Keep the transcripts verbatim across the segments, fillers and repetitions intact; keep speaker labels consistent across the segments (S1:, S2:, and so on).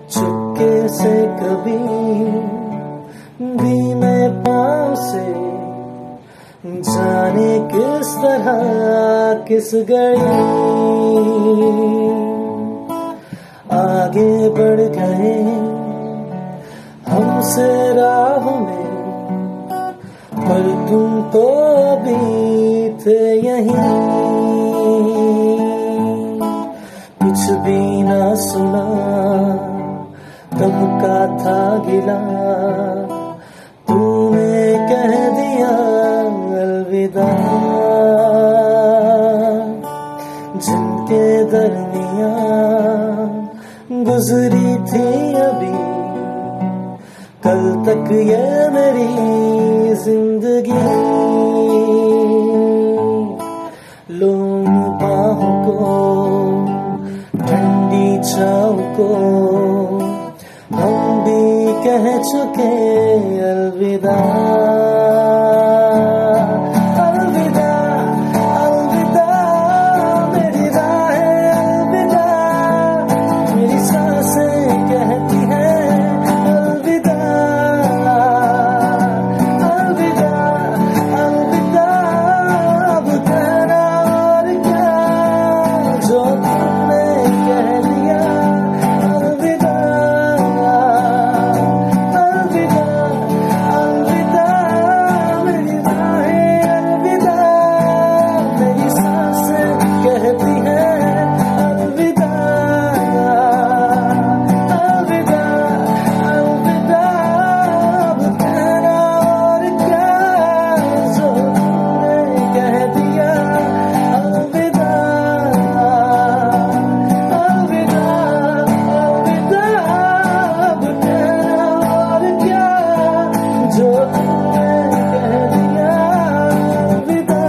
S1: चुपके से कभी धीमे पाँव से जाने किस तरह किस घड़ी आगे बढ़ गए हमसे राहों में, पर तुम तो अभी थे यहीं। कुछ भी ना सुना, गम का था गिला, तूने कह दिया अलविदा। जिनके दरमियां गुजरी थी अभी, कल तक ये मेरी जिंदगी। लो बाहों को, ठंडी छाँव को, हम भी कह चुके अलविदा। अलविदा अलविदा मेरी राहें अलविदा, मेरी सांसें कहती हैं अलविदा। अलविदा अलविदा अब कहना और क्या, जो तुमने कह दिया अलविदा। अलविदा अलविदा मेरी राहें अलविदा, मेरी सांसें कहती हैं अलविदा। अलविदा अलविदा अब कहना और क्या, जो तुमने कह दिया अलविदा। अलविदा अलविदा अब कहना और क्या, जो तुमने कह दिया अलविदा।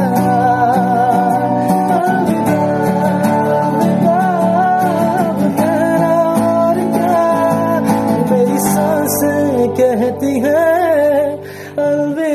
S1: अलविदा अलविदा अब कहना और क्या, मेरी सांसें कहती हैं अलविदा।